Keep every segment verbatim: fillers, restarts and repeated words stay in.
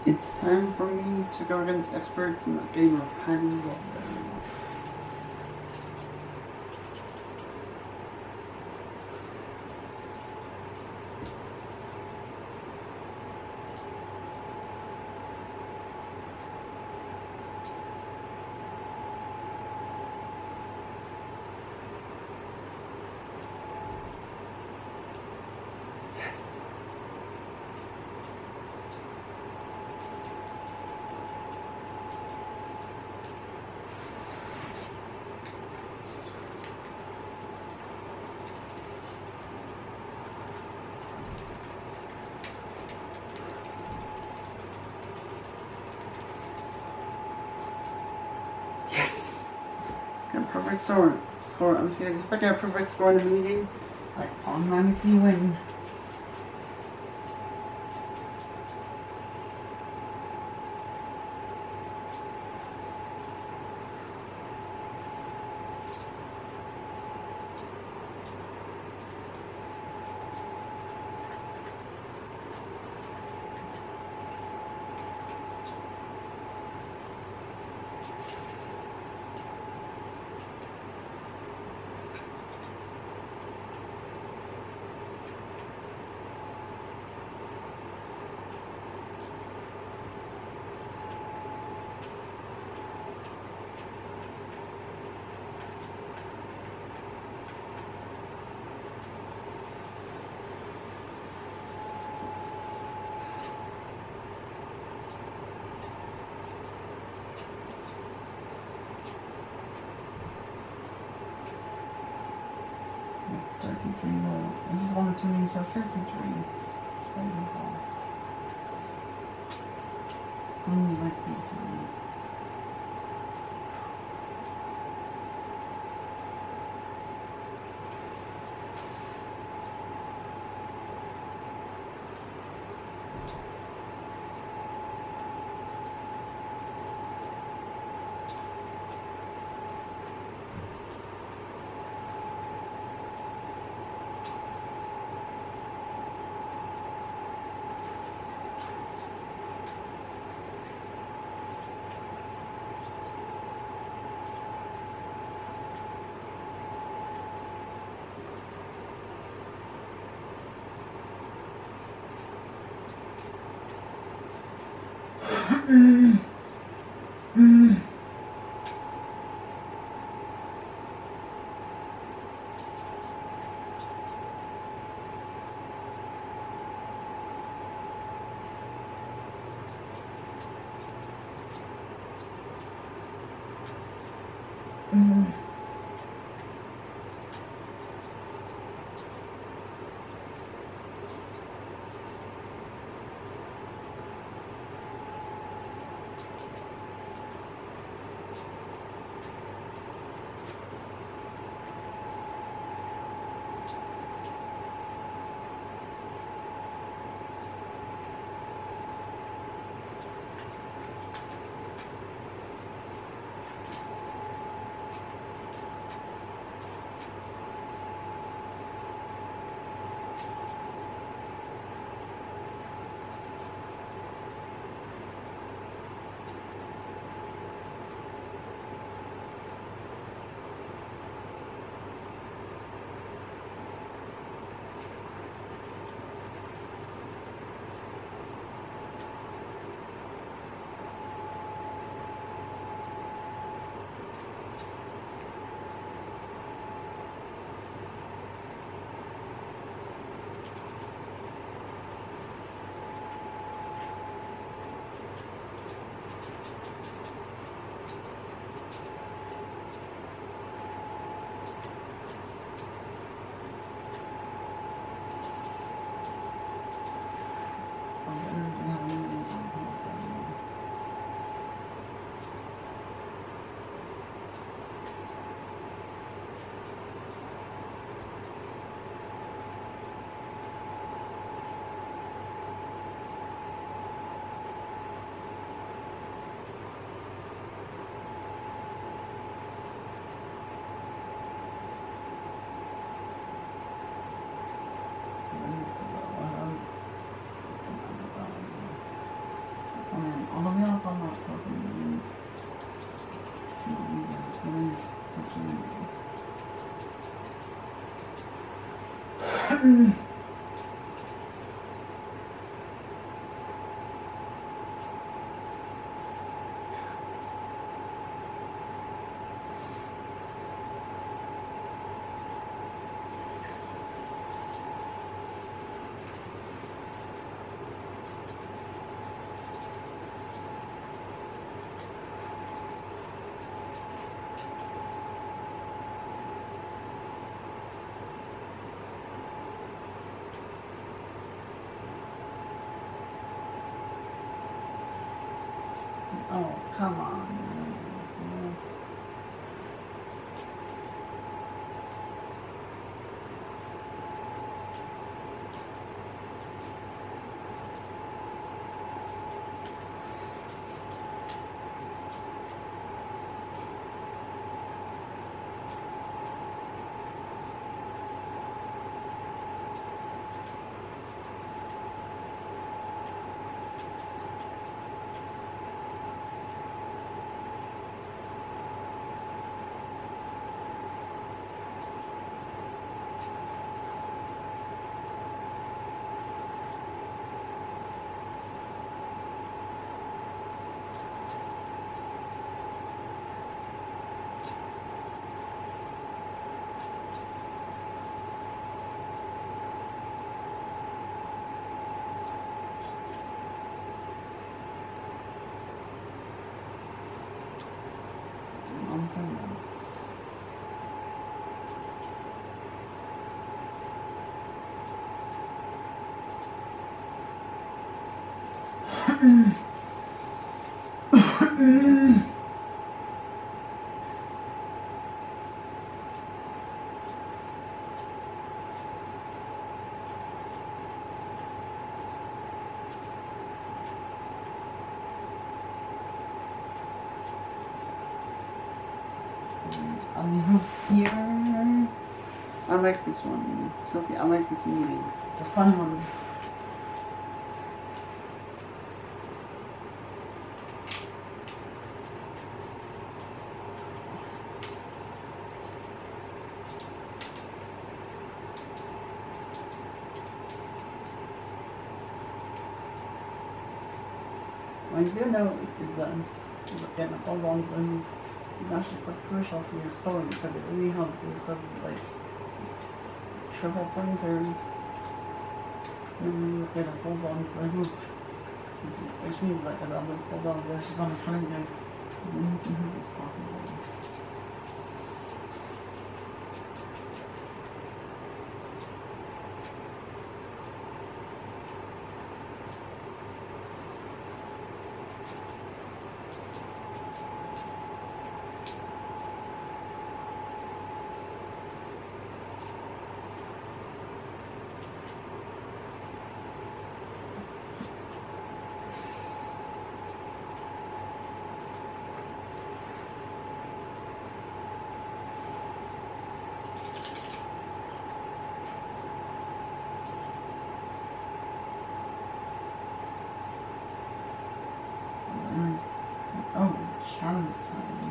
It's time for me to go against experts in the game of hiding water. Perfect score. Score. I'm seeing if I get a perfect score in the meeting, I automatically win. thirty-three more. I just wanted to reach for fifty-three. Slightly hot. Only like this one. Mm. Mm. Mm. although we all call not talking. Yeah, so many such a oh, come on. Are the hoops here? I like this one. Sophie, I like this meeting. It's a fun one. I do know that getting a hold on to them is actually quite crucial for your scoring because it really helps you sort of like triple pointers when you get a hold on to the hoop. Which means like a double hold on to this is going to try to get as many hoops as possible. Oh, challenge time.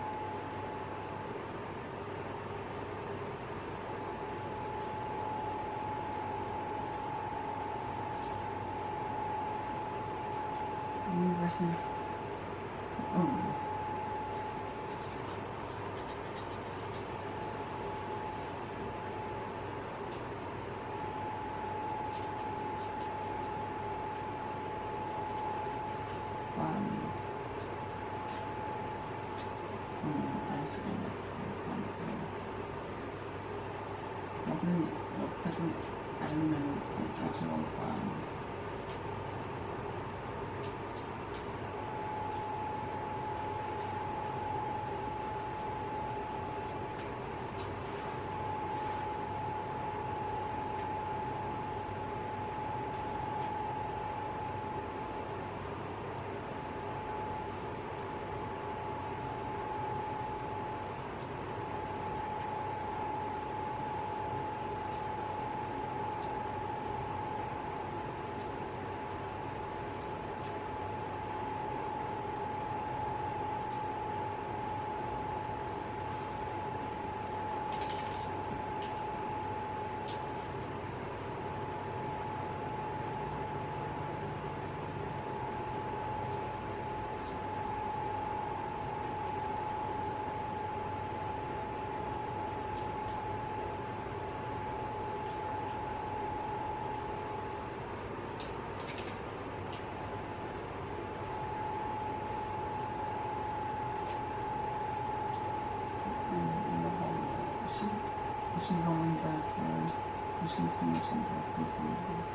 Me versus. Oh. Fun. Well, technically, I don't know if I actually want to find. she's on back here. And she's finishing back this evening.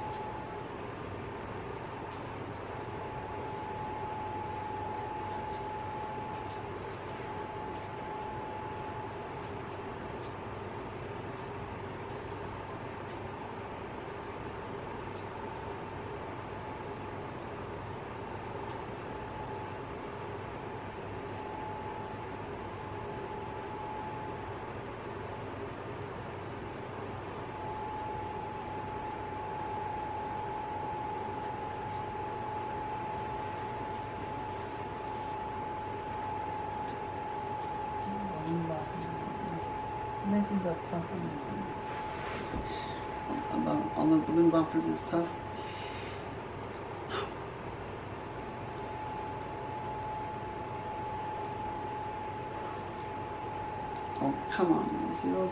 This is a tough one. Although all the balloon bumpers is tough. Oh, come on, you see those?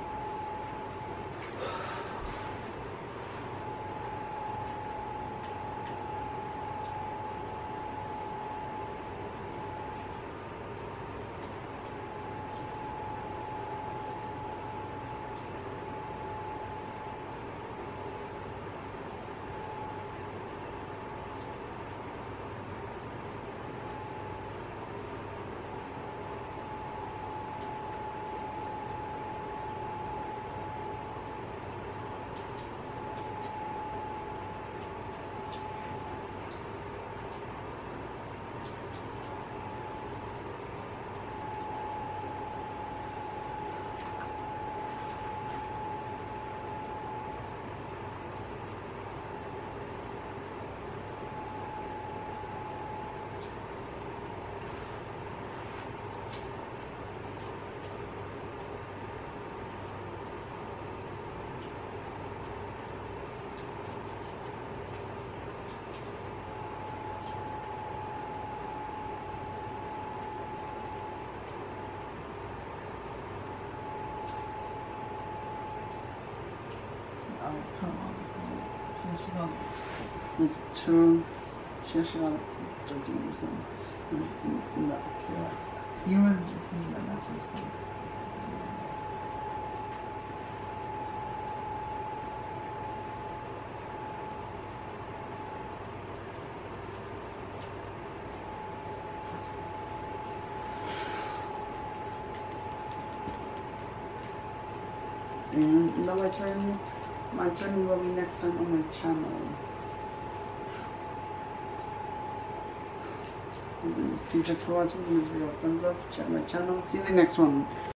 Oh, come on. She should have like turn. She should have judging or something. No, yeah. You were just saying that that's his face. And now my turn, my turn will be next time on my channel. And thanks for watching this video. Thumbs up, check my channel. See you in the next one.